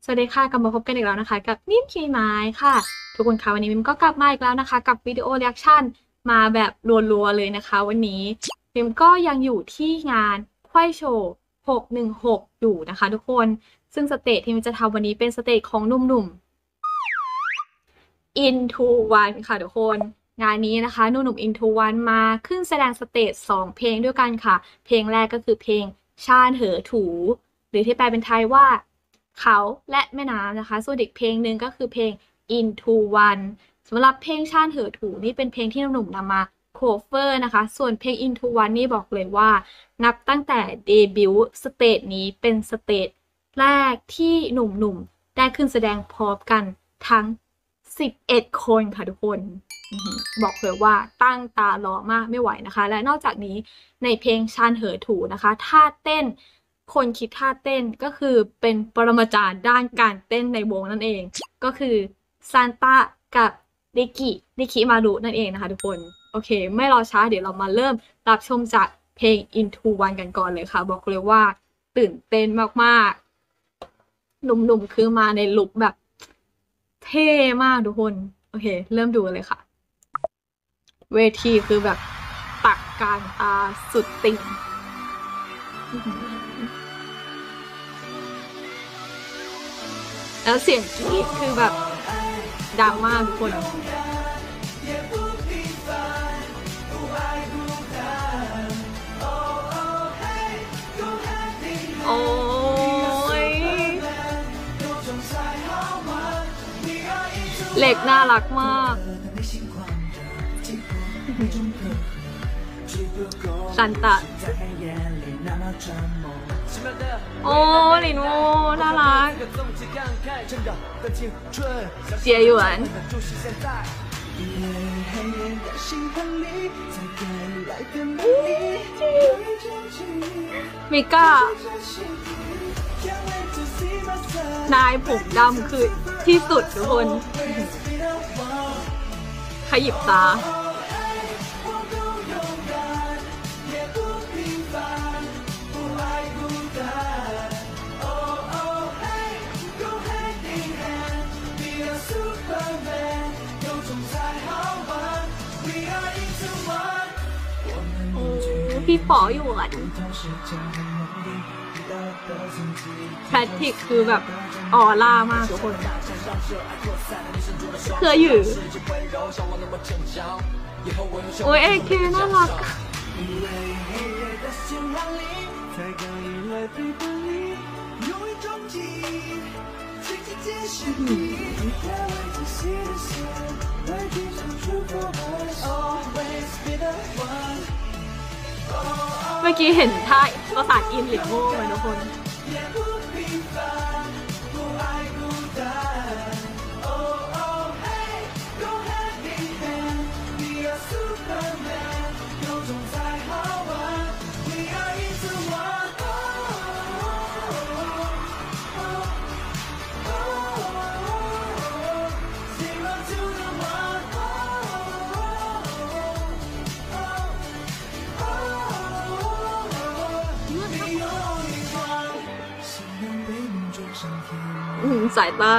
สวัสดีค่ะกลับมาพบกันอีกแล้วนะคะกับนิ่มคีไม้ค่ะทุกคนคะวันนี้มิมก็กลับมาอีกแล้วนะคะกับวิดีโอเรีแอคชั่นมาแบบรัวๆเลยนะคะวันนี้มิมก็ยังอยู่ที่งานไขว้โชว์616อยู่นะคะทุกคนซึ่งสเตจที่มิมจะทำวันนี้เป็นสเตจของหนุ่มๆ Into One ค่ะทุกคนงานนี้นะคะหนุ่มๆ Into One มาขึ้นแสดงสเตจ2เพลงด้วยกันค่ะเพลงแรกก็คือเพลงชาญเหอถูหรือที่แปลเป็นไทยว่าเขาและแม่น้ำนะคะส่วนอีกเพลงหนึ่งก็คือเพลง Into One สำหรับเพลงชาญเหอถูนี่เป็นเพลงที่หนุ่มๆนำมาโคเวอร์นะคะส่วนเพลง Into One นี่บอกเลยว่านับตั้งแต่เดบิวต์สเตจนี้เป็นสเตจแรกที่หนุ่มๆได้ขึ้นแสดงพร้อมกันทั้ง11คนค่ะทุกคนบอกเลยว่าตั้งตารอมากไม่ไหวนะคะและนอกจากนี้ในเพลงชาญเหอถูนะคะท่าเต้นคนคิดท่าเต้นก็คือเป็นปรมาจารย์ด้านการเต้นในวงนั่นเองก็คือซานต้ากับริกิมารุนั่นเองนะคะทุกคนโอเคไม่รอช้าเดี๋ยวเรามาเริ่มรับชมจากเพลง Into One กันก่อนเลยค่ะบอกเลยว่าตื่นเต้นมากๆหนุ่มๆคือมาในลุคแบบเท่มากทุกคนโอเคเริ่มดูเลยค่ะเวทีคือแบบตักการตาสุดติ่งแล้วเสียงกรี๊ดคือแบบดังมากทุกคนโอ้ยเหล็กน่ารักมากซันตาโอ้หลินโวน่ารักเจียหยวนมิก้านายผมดำคือที่สุดทุกคนขยิบตาพี่ป๋ออยู่อ่ะแพทริกคือแบบออร่ามากทุกคนเคยอยู่โอ้ยเอเคน่ารักเมื่อกี้เห็นท่าประสานอินหลิงโง่ไหมทุกคนสายตา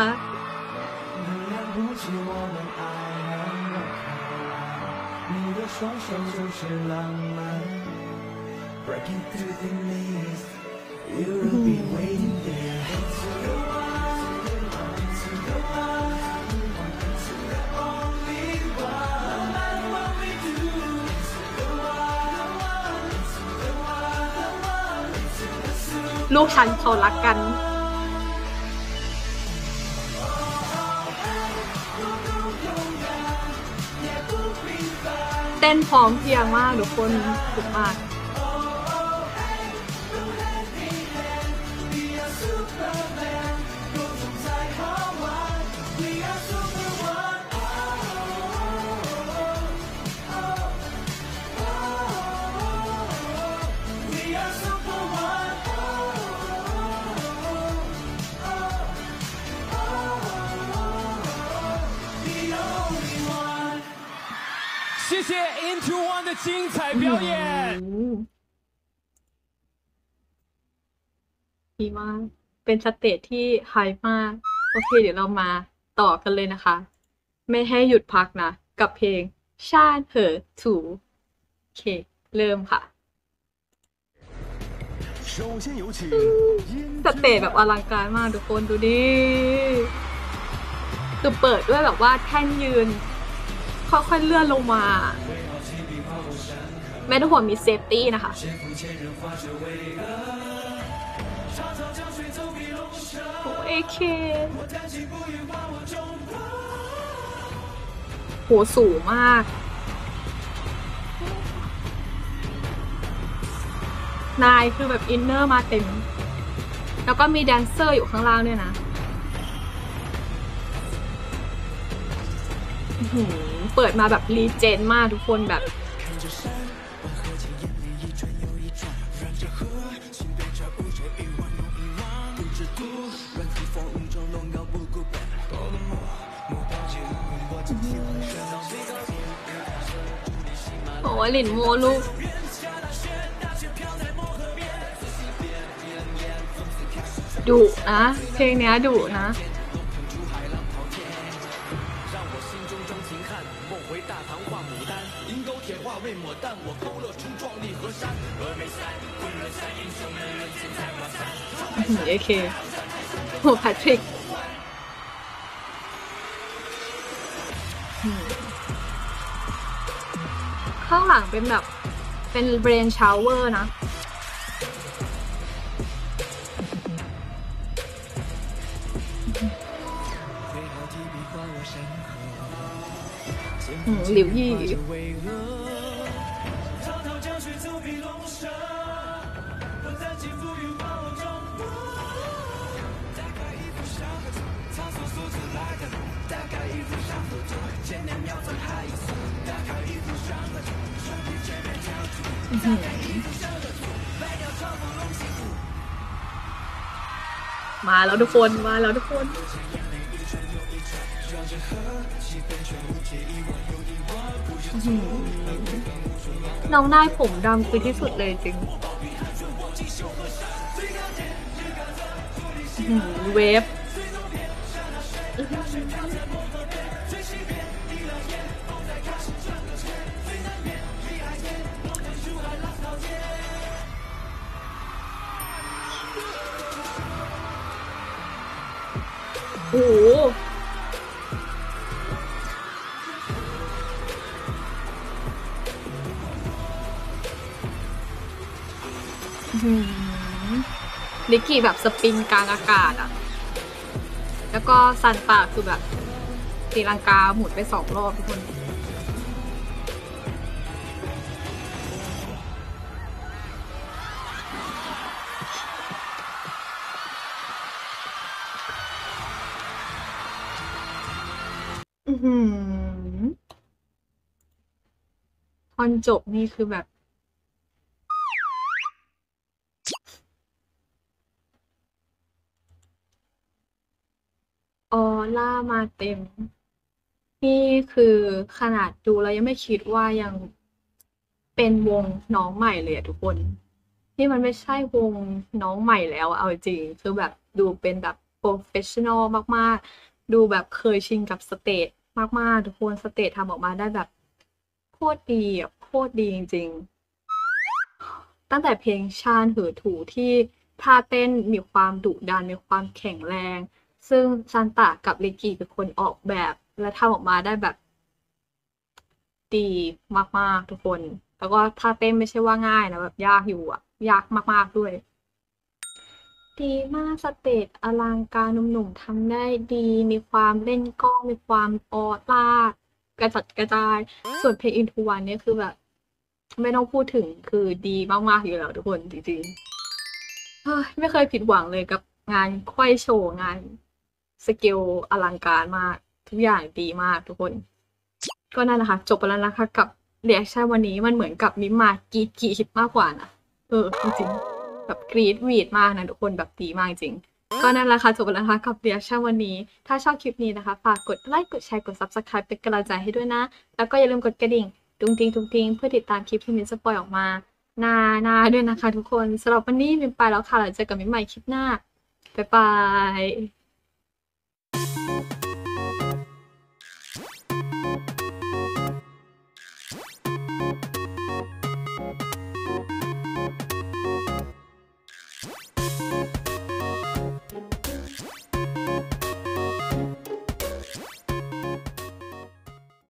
ลูกฉันเขารักกันเต้นพร้อมเพรียงมากทุกคนสุดมาก谢谢 Into One 的精彩表演。 ดีมากเป็นสเตจที่ไฮมาก โอเค เดี๋ยวเรามาต่อกันเลยนะคะ ไม่ให้หยุดพักนะ กับเพลงชาติเหอถูโอเค เริ่มค่ะ สเตจแบบอลังการมากทุกคนดูดิ คือเปิดด้วยแบบว่าแท่นยืน ค่อยๆเลื่อนลงมา แม่ทุกคนมีเซฟตี้นะคะโอ้เอเคโหสูงมาก นายคือแบบอินเนอร์มาเต็ม แล้วก็มีแดนเซอร์อยู่ข้างล่างด้วยนะเปิดมาแบบรีเจนมากทุกคนแบบโอ้ยหลินโมลูกดุนะเพลงเนี้ยดุนะเอเคโหแพทริกข้างหลังเป็นแบบเป็นเบรนชาวเวอร์นะหลิวยี่มาแล้วทุกคนมาแล้วทุกคนน้องนายผมดำคือที่สุดเลยจริงเวฟโอ้โหนิกกี้แบบสปินกลางอากาศอ่ะแล้วก็ซันตาคือแบบตีลังกาหมุนไป2 รอบทุกคนตอนจบนี่คือแบบออร่ามาเต็ม นี่คือขนาดดูแล้วยังไม่คิดว่ายังเป็นวงน้องใหม่เลยอะทุกคน นี่มันไม่ใช่วงน้องใหม่แล้วอะเอาจริงคือแบบดูเป็นแบบโปรเฟชชั่นอลมากๆ ดูแบบเคยชินกับสเตจมากๆทุกคนสเตจทำออกมาได้แบบโคตรดีอะโคตรดีจริงๆ ตั้งแต่เพลงชาญหือถูที่ท่าเต้นมีความดุดันมีความแข็งแรง ซึ่งซานตะกับลิกิเป็นคนออกแบบและทำออกมาได้แบบดีมากๆทุกคน แล้วก็ท่าเต้นไม่ใช่ว่าง่ายนะแบบยากอยู่อะยากมากๆด้วย ดีมากสเตจอลังการหนุ่มๆทำได้ดี มีความเล่นกล้องมีความออร่ากระจัดกระจาย ส่วนเพลง Into One เนี่ยคือแบบ ไม่ต้องพูดถึงคือดีมากๆอยู่แล้วทุกคนจริงๆเฮ้ยไม่เคยผิดหวังเลยกับงานไขว้โชว์งานสเกลอลังการมาก ทุกอย่างดีมากทุกคน ก็นั่นแหละค่ะจบไปแล้วนะคะกับเรีแอคชั่นวันนี้มันเหมือนกับมิมากรีดมากกว่านะจริงๆแบบกรีดวีดมากนะทุกคนแบบดีมากจริงก็นั่นแหละค่ะจบไปแล้วนะคะกับเรีแอคชั่นวันนี้ถ้าชอบคลิปนี้นะคะฝากกดไลค์กดแชร์กด Subscribe เป็นกำลังใจให้ด้วยนะแล้วก็อย่าลืมกดกระดิ่งตุ้งติ้งเพื่อติดตามคลิปที่มินจะปล่อยออกมาหน้าด้วยนะคะทุกคนสำหรับวันนี้มินไปแล้วค่ะเราเจอกันมินใหม่คลิปหน้าบ๊ายบาย